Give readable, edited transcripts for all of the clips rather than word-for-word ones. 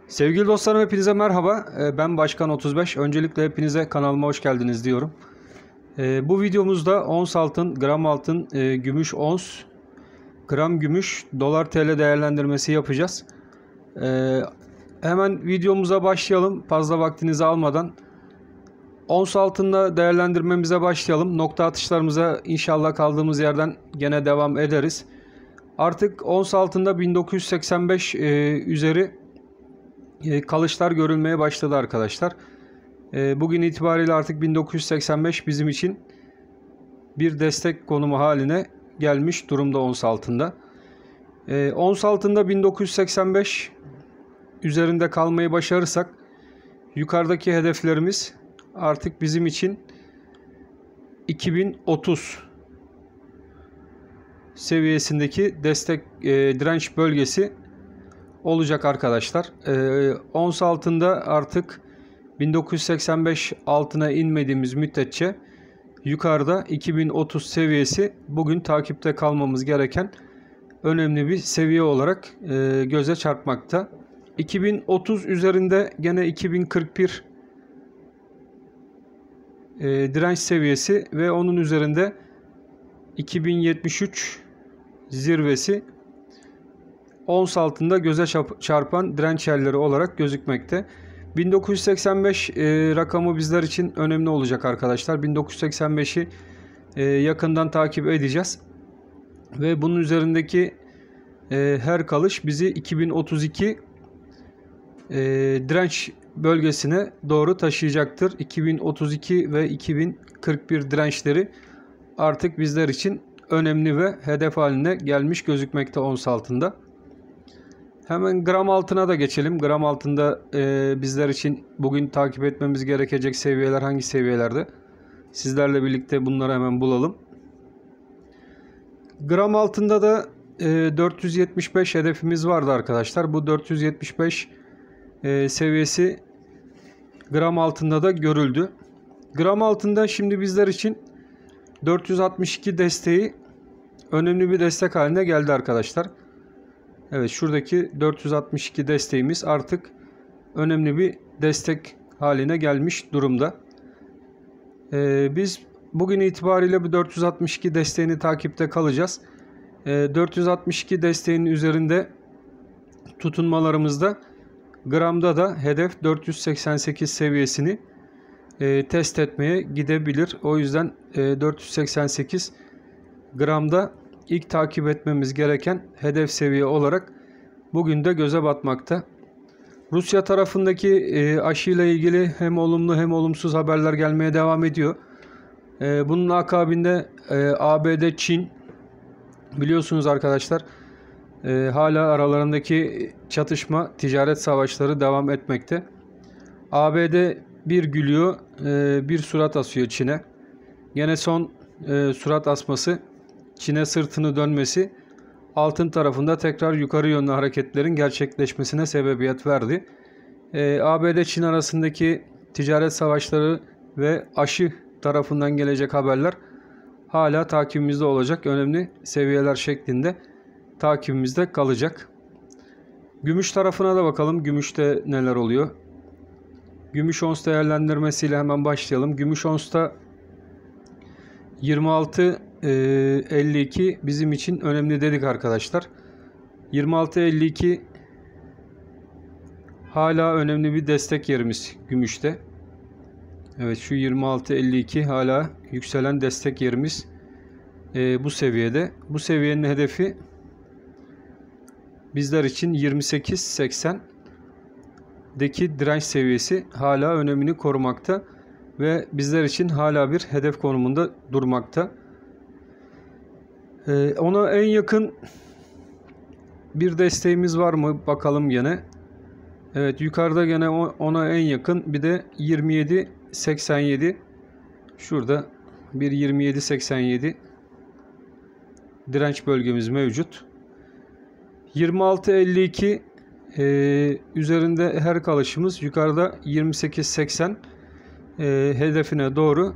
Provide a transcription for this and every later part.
Sevgili dostlarım, hepinize merhaba. Ben Başkan 35. Öncelikle hepinize kanalıma hoş geldiniz diyorum. Bu videomuzda ons altın, gram altın, gümüş ons, gram gümüş, dolar TL değerlendirmesi yapacağız. Hemen videomuza başlayalım. Fazla vaktinizi almadan. Ons altında değerlendirmemize başlayalım. Nokta atışlarımıza inşallah kaldığımız yerden gene devam ederiz. Artık ons altında 1985 üzeri kalışlar görülmeye başladı arkadaşlar. Bugün itibariyle artık 1985 bizim için bir destek konumu haline gelmiş durumda ons altında. Ons altında 1985 üzerinde kalmayı başarırsak yukarıdaki hedeflerimiz artık bizim için 2030 seviyesindeki destek direnç bölgesi olacak arkadaşlar. Ons altında artık 1985 altına inmediğimiz müddetçe yukarıda 2030 seviyesi bugün takipte kalmamız gereken önemli bir seviye olarak göze çarpmakta. 2030 üzerinde gene 2041 direnç seviyesi ve onun üzerinde 2073 zirvesi ons altında göze çarpan direnç yerleri olarak gözükmekte. 1985 rakamı bizler için önemli olacak arkadaşlar. 1985'i yakından takip edeceğiz. Ve bunun üzerindeki her kalış bizi 2032 direnç bölgesine doğru taşıyacaktır. 2032 ve 2041 dirençleri artık bizler için önemli ve hedef haline gelmiş gözükmekte ons altında. Hemen gram altına da geçelim. Gram altında bizler için bugün takip etmemiz gerekecek seviyeler hangi seviyelerde? Sizlerle birlikte bunları hemen bulalım. Gram altında da 475 hedefimiz vardı arkadaşlar. Bu 475 seviyesi gram altında da görüldü. Gram altında şimdi bizler için 462 desteği önemli bir destek haline geldi arkadaşlar. Evet, şuradaki 462 desteğimiz artık önemli bir destek haline gelmiş durumda. Biz bugün itibariyle bu 462 desteğini takipte kalacağız. 462 desteğinin üzerinde tutunmalarımızda gramda da hedef 488 seviyesini test etmeye gidebilir. O yüzden 488 gramda İlk takip etmemiz gereken hedef seviye olarak bugün de göze batmakta. Rusya tarafındaki aşıyla ilgili hem olumlu hem olumsuz haberler gelmeye devam ediyor. Bunun akabinde ABD, Çin biliyorsunuz arkadaşlar hala aralarındaki çatışma, ticaret savaşları devam etmekte. ABD bir gülüyor, bir surat asıyor Çin'e. Gene son surat asması, Çin'e sırtını dönmesi altın tarafında tekrar yukarı yönlü hareketlerin gerçekleşmesine sebebiyet verdi. ABD-Çin arasındaki ticaret savaşları ve aşı tarafından gelecek haberler hala takibimizde olacak. Önemli seviyeler şeklinde takibimizde kalacak. Gümüş tarafına da bakalım. Gümüşte neler oluyor? Gümüş ons değerlendirmesiyle hemen başlayalım. Gümüş onsta 26.52 bizim için önemli dedik arkadaşlar. 26.52 hala önemli bir destek yerimiz gümüşte. Evet, şu 26.52 hala yükselen destek yerimiz bu seviyede. Bu seviyenin hedefi bizler için 28.80'deki direnç seviyesi hala önemini korumakta ve bizler için hala bir hedef konumunda durmakta. Ona en yakın bir desteğimiz var mı? Bakalım gene. Evet, yukarıda gene ona en yakın bir de 27.87. Şurada bir 27.87 direnç bölgemiz mevcut. 26.52 üzerinde her kalışımız yukarıda 28.80 hedefine doğru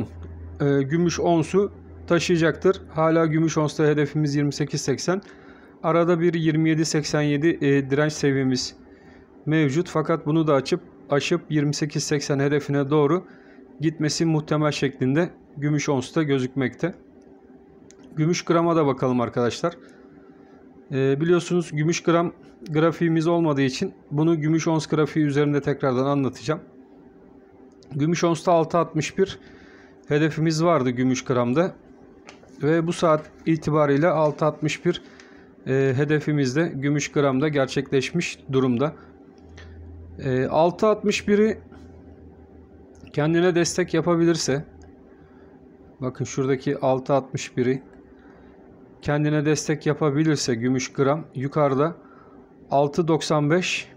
gümüş onsu taşıyacaktır. Hala gümüş onsta hedefimiz 28.80. Arada bir 27.87 direnç seviyemiz mevcut. Fakat bunu da aşıp 28.80 hedefine doğru gitmesi muhtemel şeklinde gümüş onsta gözükmekte. Gümüş grama da bakalım arkadaşlar. Biliyorsunuz gümüş gram grafiğimiz olmadığı için bunu gümüş ons grafiği üzerinde tekrardan anlatacağım. Gümüş onsta 6.61 hedefimiz vardı gümüş gramda ve bu saat itibariyle 6.61 hedefimiz de gümüş gramda gerçekleşmiş durumda. 6.61'i kendine destek yapabilirse, bakın şuradaki 6.61'i kendine destek yapabilirse gümüş gram yukarıda 6.95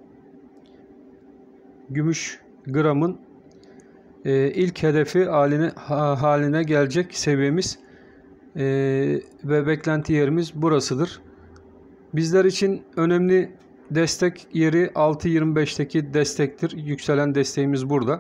gümüş gramın ilk hedefi haline gelecek seviyemiz ve beklenti yerimiz burasıdır. Bizler için önemli destek yeri 6.25'teki destektir. Yükselen desteğimiz burada.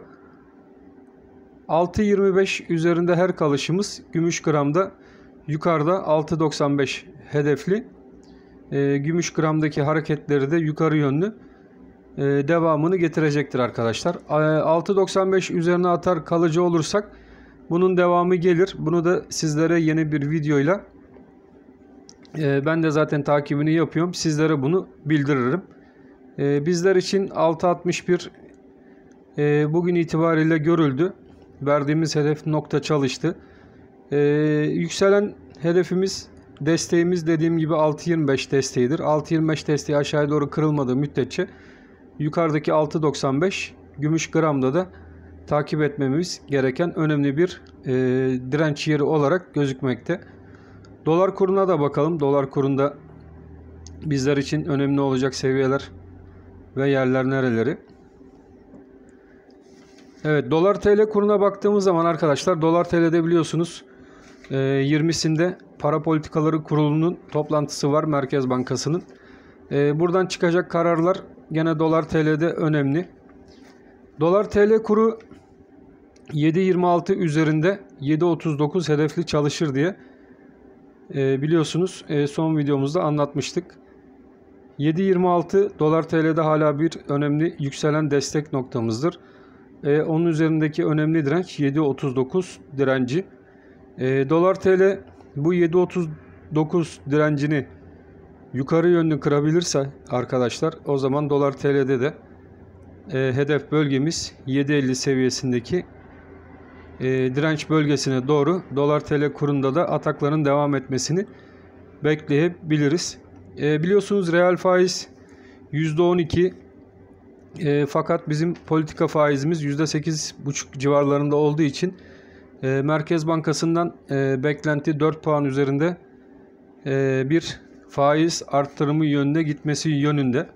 6.25 üzerinde her kalışımız gümüş gramda yukarıda 6.95 hedefli. Gümüş gramdaki hareketleri de yukarı yönlü devamını getirecektir arkadaşlar. 6.95 üzerine atar kalıcı olursak bunun devamı gelir. Bunu da sizlere yeni bir videoyla ben de zaten takibini yapıyorum. Sizlere bunu bildiririm. Bizler için 6.61 bugün itibariyle görüldü. Verdiğimiz hedef nokta çalıştı. Yükselen hedefimiz, desteğimiz dediğim gibi 6.25 desteğidir. 6.25 desteği aşağıya doğru kırılmadığı müddetçe yukarıdaki 6.95 gümüş gramda da takip etmemiz gereken önemli bir direnç yeri olarak gözükmekte. Dolar kuruna da bakalım. Dolar kurunda bizler için önemli olacak seviyeler ve yerler nereleri? Evet, dolar TL kuruna baktığımız zaman arkadaşlar, dolar TL'de biliyorsunuz 20'sinde Para Politikaları Kurulu'nun toplantısı var, Merkez Bankası'nın. Buradan çıkacak kararlar gene dolar TL'de önemli. Dolar TL kuru 7.26 üzerinde 7.39 hedefli çalışır diye biliyorsunuz son videomuzda anlatmıştık. 7.26 dolar TL'de hala bir önemli yükselen destek noktamızdır. Onun üzerindeki önemli direnç 7.39 direnci. Dolar TL bu 7.39 direncini yukarı yönlü kırabilirse arkadaşlar, o zaman dolar TL'de de hedef bölgemiz 7.50 seviyesindeki direnç bölgesine doğru dolar TL kurunda da atakların devam etmesini bekleyebiliriz. Biliyorsunuz reel faiz %12 fakat bizim politika faizimiz %8,5 civarlarında olduğu için Merkez Bankası'ndan beklenti 4 puan üzerinde bir faiz arttırımı yönünde gitmesi yönünde.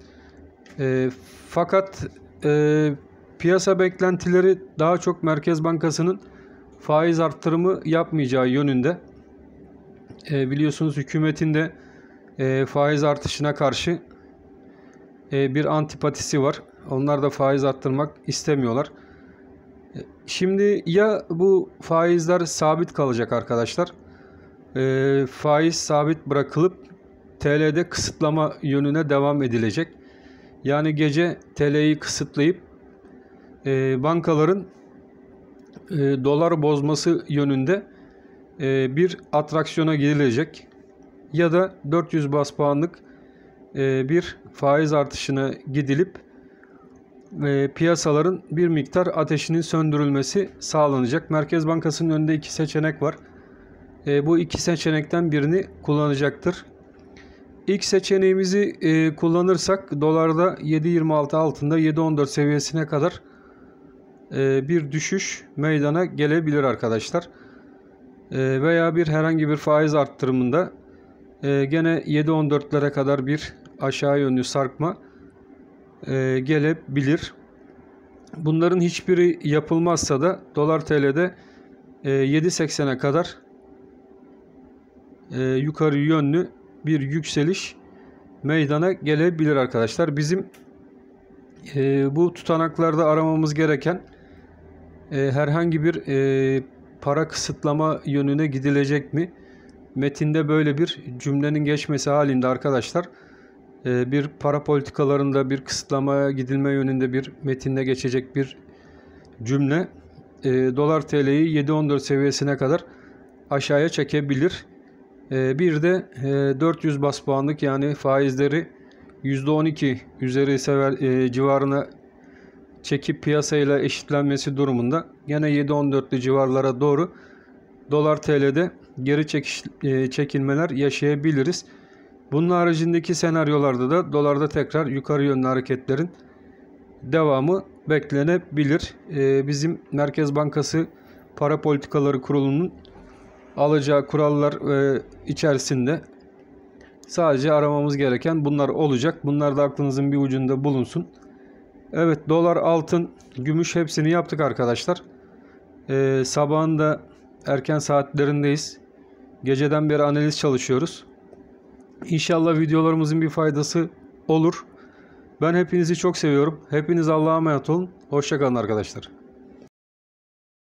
Fakat piyasa beklentileri daha çok Merkez Bankası'nın faiz arttırımı yapmayacağı yönünde. Biliyorsunuz hükümetin de faiz artışına karşı bir antipatisi var. Onlar da faiz arttırmak istemiyorlar. Şimdi ya bu faizler sabit kalacak arkadaşlar, faiz sabit bırakılıp TL'de kısıtlama yönüne devam edilecek. Yani gece TL'yi kısıtlayıp bankaların dolar bozması yönünde bir atraksiyona gidilecek. Ya da 400 bas puanlık bir faiz artışına gidilip piyasaların bir miktar ateşinin söndürülmesi sağlanacak. Merkez Bankası'nın önünde iki seçenek var. Bu iki seçenekten birini kullanacaktır. İlk seçeneğimizi kullanırsak dolarda 7.26 altında 7.14 seviyesine kadar bir düşüş meydana gelebilir arkadaşlar. Veya herhangi bir faiz arttırımında gene 7.14'lere kadar bir aşağı yönlü sarkma gelebilir. Bunların hiçbiri yapılmazsa da dolar TL'de 7.80'e kadar yukarı yönlü bir yükseliş meydana gelebilir arkadaşlar. Bizim bu tutanaklarda aramamız gereken herhangi bir para kısıtlama yönüne gidilecek mi? metinde böyle bir cümlenin geçmesi halinde arkadaşlar, bir para politikalarında bir kısıtlamaya gidilme yönünde bir metinde geçecek bir cümle dolar TL'yi 7.14 seviyesine kadar aşağıya çekebilir. Bir de 400 bas puanlık, yani faizleri %12 üzeri civarına çekip piyasayla eşitlenmesi durumunda gene 7.14'lü civarlara doğru dolar TL'de geri çekilmeler yaşayabiliriz. Bunun haricindeki senaryolarda da dolarda tekrar yukarı yönlü hareketlerin devamı beklenebilir. Bizim Merkez Bankası Para Politikaları Kurulu'nun alacağı kurallar içerisinde sadece aramamız gereken bunlar olacak. Bunlar da aklınızın bir ucunda bulunsun. Evet, dolar, altın, gümüş hepsini yaptık arkadaşlar. Sabahın da erken saatlerindeyiz. Geceden beri analiz çalışıyoruz. İnşallah videolarımızın bir faydası olur. Ben hepinizi çok seviyorum. Hepiniz Allah'a emanet olun. Hoşça kalın arkadaşlar.